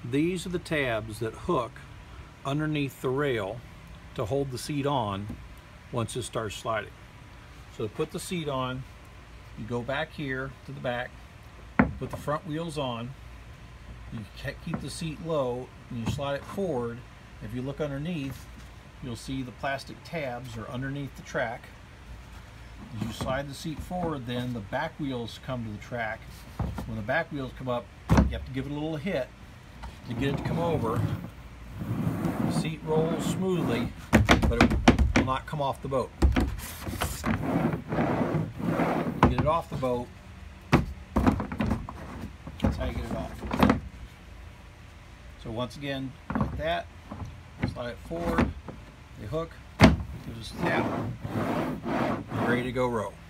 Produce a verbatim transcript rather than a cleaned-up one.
These are the tabs that hook underneath the rail to hold the seat on once it starts sliding. So to put the seat on, you go back here to the back, put the front wheels on, you keep the seat low, and you slide it forward. If you look underneath, you'll see the plastic tabs are underneath the track. As you slide the seat forward, then the back wheels come to the track. When the back wheels come up, you have to give it a little hit to get it to come over. The seat rolls smoothly, but it will not come off the boat. Get it off the boat. That's how you get it off. So once again, like that, slide it forward, they hook, you just tap, you're ready to go row.